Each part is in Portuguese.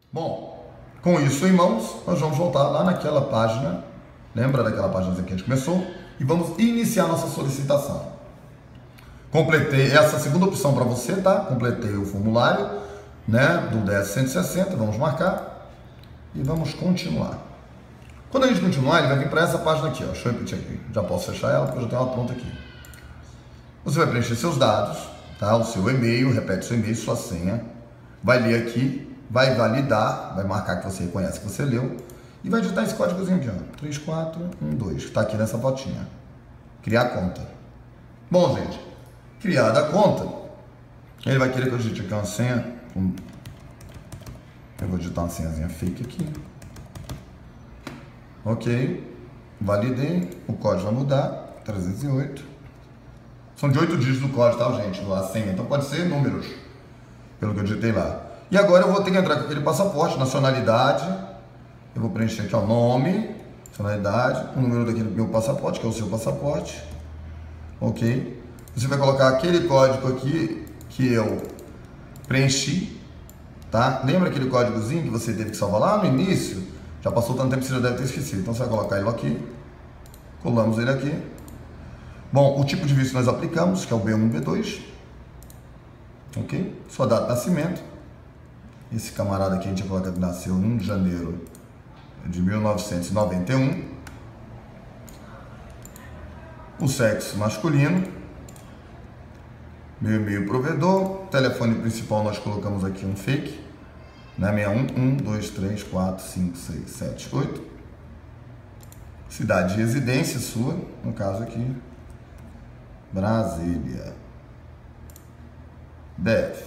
Bom, com isso em mãos, nós vamos voltar lá naquela página, lembra daquela página que a gente começou? E vamos iniciar nossa solicitação. Completei essa segunda opção para você, tá? Completei o formulário, né, do DS-160, vamos marcar e vamos continuar. Quando a gente continuar, ele vai vir para essa página aqui, ó. Deixa eu repetir aqui, já posso fechar ela porque eu já tenho ela pronta aqui. Você vai preencher seus dados, tá? O seu e-mail, repete seu e-mail, sua senha, vai ler aqui, vai validar, vai marcar que você reconhece que você leu e vai digitar esse códigozinho aqui, ó, 3412, que está aqui nessa fotinha. Criar conta. Bom, gente, criada a conta, ele vai querer que eu digite aqui uma senha. Eu vou digitar uma senhazinha fake aqui. Ok, validei, o código vai mudar, 308. São de 8 dígitos do código, tá, gente? A senha, então pode ser números, pelo que eu digitei lá. E agora eu vou ter que entrar com aquele passaporte, nacionalidade. Eu vou preencher aqui o nome, nacionalidade, o número daquele meu passaporte, que é o seu passaporte. Ok? Você vai colocar aquele código aqui que eu preenchi, tá? Lembra aquele códigozinho que você teve que salvar lá no início? Já passou tanto tempo que você já deve ter esquecido. Então você vai colocar ele aqui, colamos ele aqui. Bom, o tipo de visto que nós aplicamos, que é o B1, B2. Ok? Sua data de nascimento. Esse camarada aqui a gente coloca que nasceu em 1 de janeiro de 1991. O sexo masculino. Meu e-mail provedor. Telefone principal nós colocamos aqui um fake. Né? 61 1 2 3 4 5 6 7 8. Cidade de residência sua, no caso aqui, Brasília. DF.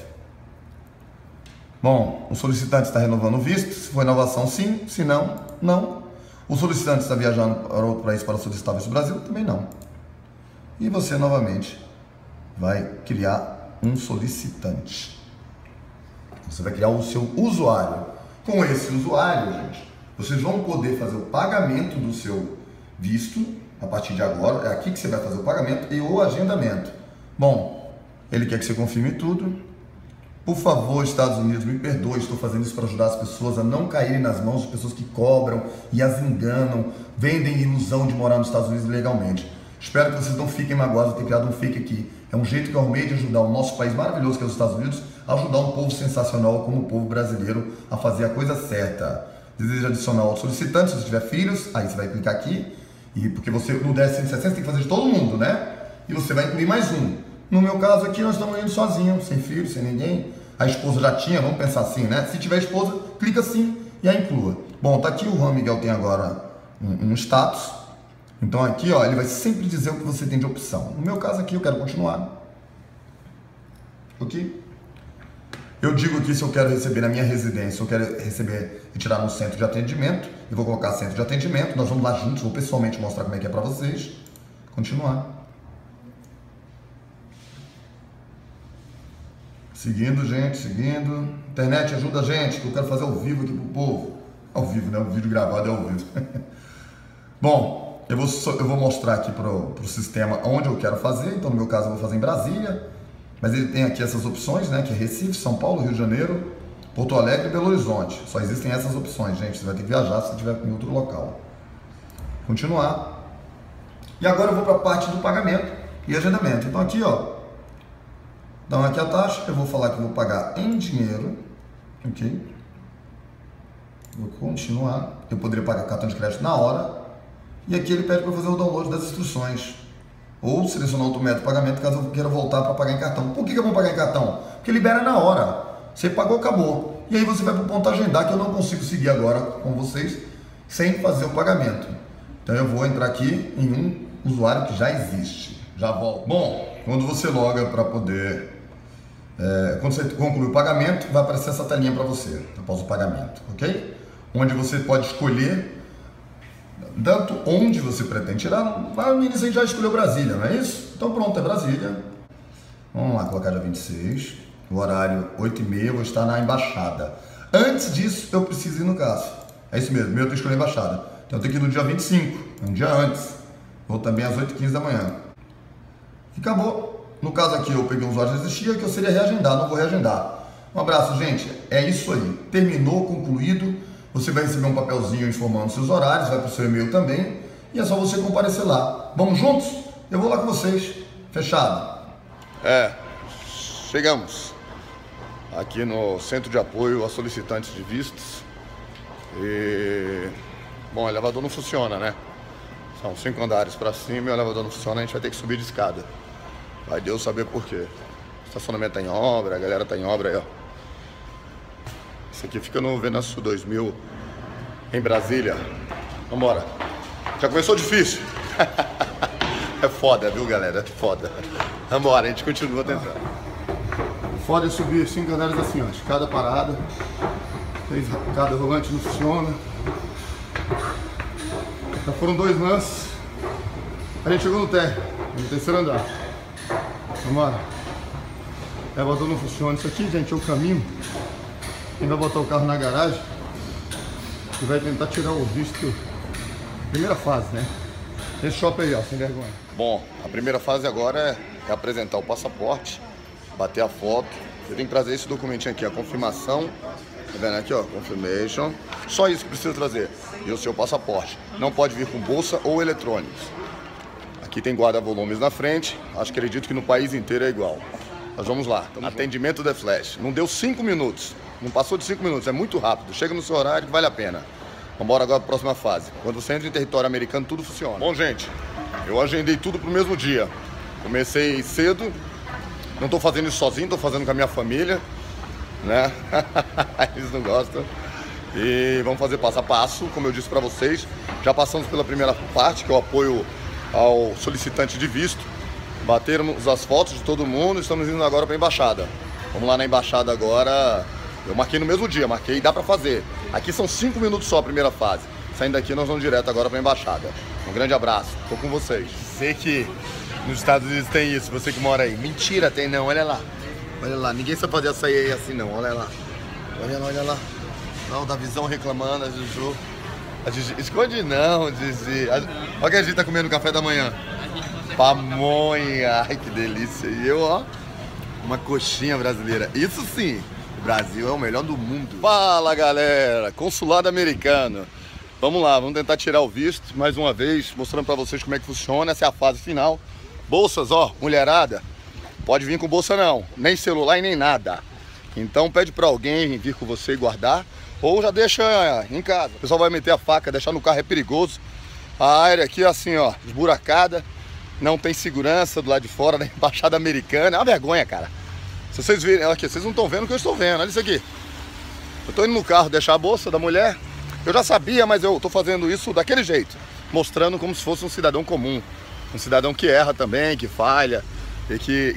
Bom, o solicitante está renovando o visto. Se for inovação, sim. Se não, não. O solicitante está viajando para outro país para solicitar o visto do Brasil? Também não. E você, novamente, vai criar um solicitante. Você vai criar o seu usuário. Com esse usuário, gente, vocês vão poder fazer o pagamento do seu visto a partir de agora. É aqui que você vai fazer o pagamento e o agendamento. Bom, ele quer que você confirme tudo. Por favor, Estados Unidos, me perdoe, estou fazendo isso para ajudar as pessoas a não caírem nas mãos de pessoas que cobram e as enganam, vendem ilusão de morar nos Estados Unidos legalmente. Espero que vocês não fiquem magoados de ter criado um fake aqui. É um jeito que eu arrumei de ajudar o nosso país maravilhoso, que é os Estados Unidos, a ajudar um povo sensacional como o povo brasileiro a fazer a coisa certa. Deseja adicionar outro solicitante, se você tiver filhos, aí você vai clicar aqui, e porque você no DS-160 tem que fazer de todo mundo, né? E você vai incluir mais um. No meu caso aqui, nós estamos indo sozinhos, sem filho, sem ninguém. A esposa já tinha, vamos pensar assim, né? Se tiver esposa, clica sim e a inclua. Bom, tá aqui o Juan Miguel tem agora um status. Então aqui, ó, ele vai sempre dizer o que você tem de opção. No meu caso aqui, eu quero continuar. Ok? Eu digo aqui se eu quero receber na minha residência, eu quero receber e tirar no centro de atendimento. Eu vou colocar centro de atendimento, nós vamos lá juntos, vou pessoalmente mostrar como é que é para vocês. Continuar. Seguindo, gente, seguindo. Internet, ajuda a gente, que eu quero fazer ao vivo aqui pro povo. Ao vivo, né? O vídeo gravado é ao vivo. Bom, eu vou mostrar aqui pro sistema onde eu quero fazer. Então, no meu caso, eu vou fazer em Brasília. Mas ele tem aqui essas opções, né? Que é Recife, São Paulo, Rio de Janeiro, Porto Alegre e Belo Horizonte. Só existem essas opções, gente. Você vai ter que viajar se estiver em outro local. Continuar. E agora eu vou para a parte do pagamento e agendamento. Então, aqui, ó. Então aqui a taxa, eu vou falar que eu vou pagar em dinheiro, ok? Vou continuar, eu poderia pagar cartão de crédito na hora, e aqui ele pede para fazer o download das instruções, ou selecionar outro método de pagamento caso eu queira voltar para pagar em cartão. Por que eu vou pagar em cartão? Porque libera na hora, você pagou, acabou, e aí você vai para o ponto agendar, que eu não consigo seguir agora com vocês, sem fazer o pagamento. Então eu vou entrar aqui em um usuário que já existe, já volto. Bom, quando você loga para poder... quando você concluir o pagamento, vai aparecer essa telinha para você, após o pagamento, ok? Onde você pode escolher tanto onde você pretende tirar. No início a gente já escolheu Brasília, não é isso? Então pronto, é Brasília. Vamos lá, colocar dia 26, o horário 8h30, eu vou estar na embaixada. Antes disso, eu preciso ir no caso. É isso mesmo, eu tenho que escolher a embaixada. Então eu tenho que ir no dia 25, um dia antes. Vou também às 8h15 da manhã. E acabou. No caso aqui, eu peguei um usuário que existia, que eu seria reagendar, não vou reagendar. Um abraço, gente. É isso aí. Terminou, concluído. Você vai receber um papelzinho informando seus horários, vai para o seu e-mail também. E é só você comparecer lá. Vamos juntos? Eu vou lá com vocês. Fechado? Chegamos aqui no Centro de Apoio a Solicitantes de Vistos. E... bom, o elevador não funciona, né? São 5 andares para cima e o elevador não funciona, a gente vai ter que subir de escada. Vai Deus saber por quê. O estacionamento tá em obra, a galera tá em obra aí, ó. Isso aqui fica no Venâncio 2000, em Brasília. Vambora. Já começou difícil. É foda, viu, galera? É foda. Vambora, a gente continua tentando. Foda é subir 5 andares assim, ó. Escada parada. Cada rolante não funciona. Já foram 2 lances. A gente chegou no térreo, no 3º andar. Vambora. O elevador não funciona. Isso aqui, gente, é o caminho. Quem vai botar o carro na garagem e vai tentar tirar o visto. Primeira fase, né? Esse shopping aí, ó, sem vergonha. Bom, a primeira fase agora é apresentar o passaporte, bater a foto. Você tem que trazer esse documentinho aqui, a confirmação. Tá vendo aqui, ó, confirmation. Só isso que precisa trazer. E o seu passaporte. Não pode vir com bolsa ou eletrônicos. Aqui tem guarda-volumes na frente. Acredito que no país inteiro é igual. Nós vamos lá. Atendimento The Flash. Não deu 5 minutos. Não passou de 5 minutos. É muito rápido. Chega no seu horário que vale a pena. Vamos agora para a próxima fase. Quando você entra em território americano, tudo funciona. Bom, gente, eu agendei tudo pro mesmo dia. Comecei cedo. Não estou fazendo isso sozinho, estou fazendo com a minha família, né? Eles não gostam. E vamos fazer passo a passo, como eu disse para vocês. Já passamos pela primeira parte, que é o apoio ao solicitante de visto. Batermos as fotos de todo mundo. Estamos indo agora para a embaixada. Vamos lá na embaixada agora. Eu marquei no mesmo dia, marquei e dá pra fazer. Aqui são 5 minutos só a primeira fase. Saindo daqui nós vamos direto agora pra embaixada. Um grande abraço, tô com vocês. Sei que nos Estados Unidos tem isso, você que mora aí. Mentira, tem não, olha lá. Olha lá, ninguém sabe fazer açaí aí assim não, olha lá. Olha lá, olha lá. Não, da visão reclamando, a Juju. A Gigi, esconde não, Gigi. Olha o que a gente tá comendo no café da manhã. Pamonha, ai que delícia. E eu, ó, uma coxinha brasileira. Isso sim. O Brasil é o melhor do mundo. Fala, galera, consulado americano. Vamos lá, vamos tentar tirar o visto mais uma vez, mostrando pra vocês como é que funciona. Essa é a fase final. Bolsas, ó, mulherada, pode vir com bolsa não, nem celular e nem nada. Então pede pra alguém vir com você e guardar, ou já deixa em casa. O pessoal vai meter a faca, deixar no carro é perigoso. A área aqui assim, ó, esburacada, não tem segurança do lado de fora da embaixada americana. É uma vergonha, cara. Se vocês virem, aqui, vocês não estão vendo o que eu estou vendo, olha isso aqui. Eu estou indo no carro deixar a bolsa da mulher. Eu já sabia, mas eu estou fazendo isso daquele jeito. Mostrando como se fosse um cidadão comum. Um cidadão que erra também, que falha. E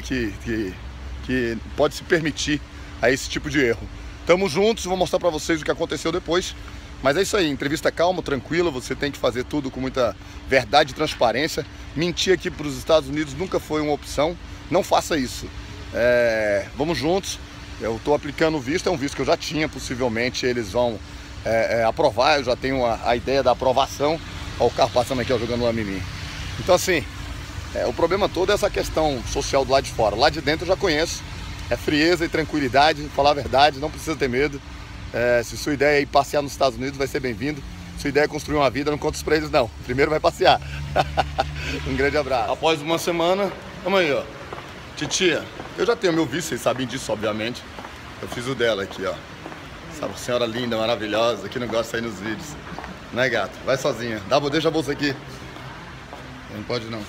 que pode se permitir a esse tipo de erro. Tamo juntos, vou mostrar para vocês o que aconteceu depois. Mas é isso aí, entrevista calma, tranquila. Você tem que fazer tudo com muita verdade e transparência. Mentir aqui para os Estados Unidos nunca foi uma opção. Não faça isso. Vamos juntos. Eu estou aplicando o visto, é um visto que eu já tinha, possivelmente eles vão aprovar, eu já tenho a ideia da aprovação. Olha o carro passando aqui, ó, jogando lá em mim. Então assim, o problema todo é essa questão social do lado de fora. Lá de dentro eu já conheço, é frieza e tranquilidade, falar a verdade, não precisa ter medo. Se sua ideia é ir passear nos Estados Unidos, vai ser bem-vindo. Sua ideia é construir uma vida, não conta isso pra eles não, primeiro vai passear. Um grande abraço. Após uma semana, vamos aí, ó. Titia, eu já tenho meu visto, vocês sabem disso, obviamente. Eu fiz o dela aqui, ó. Essa senhora linda, maravilhosa, que não gosta de sair nos vídeos. Né, gato? Vai sozinha. Deixa a bolsa aqui. Não pode, não.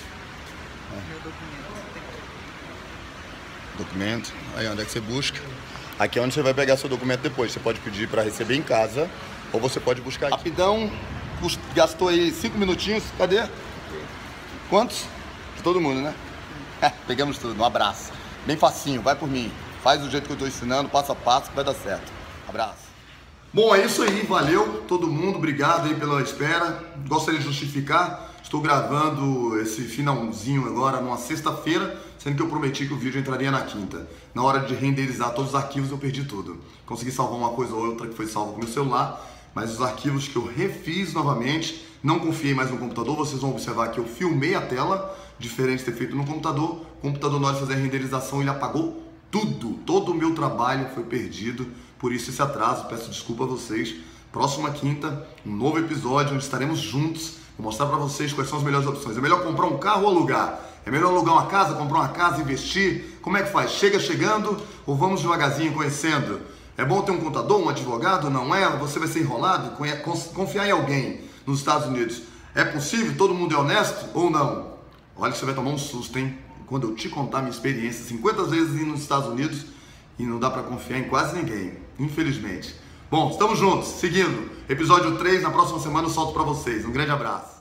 Documento. Aí, onde é que você busca? Aqui é onde você vai pegar seu documento depois. Você pode pedir para receber em casa, ou você pode buscar aqui. Rapidão, gastou aí 5 minutinhos. Cadê? Quantos? De todo mundo, né? Pegamos tudo, um abraço. Bem facinho, vai por mim. Faz do jeito que eu estou ensinando, passo a passo, que vai dar certo. Abraço. Bom, é isso aí, valeu todo mundo, obrigado aí pela espera. Gostaria de justificar, estou gravando esse finalzinho agora numa sexta-feira, sendo que eu prometi que o vídeo entraria na quinta. Na hora de renderizar todos os arquivos eu perdi tudo. Consegui salvar uma coisa ou outra que foi salva com o meu celular, mas os arquivos que eu refiz novamente, não confiei mais no computador, vocês vão observar que eu filmei a tela, diferente de ter feito no computador. O computador, na hora de fazer a renderização, ele apagou todo o meu trabalho foi perdido, por isso esse atraso, peço desculpa a vocês. Próxima quinta, um novo episódio onde estaremos juntos, vou mostrar para vocês quais são as melhores opções. É melhor comprar um carro ou alugar? É melhor alugar uma casa, comprar uma casa, investir? Como é que faz? Chega chegando ou vamos devagarzinho conhecendo? É bom ter um contador, um advogado? Não é? Você vai ser enrolado? Confiar em alguém nos Estados Unidos. É possível? Todo mundo é honesto ou não? Olha que você vai tomar um susto, hein? Quando eu te contar minha experiência, 50 vezes indo nos Estados Unidos e não dá para confiar em quase ninguém, infelizmente. Bom, estamos juntos, seguindo. Episódio 3, na próxima semana eu solto para vocês. Um grande abraço.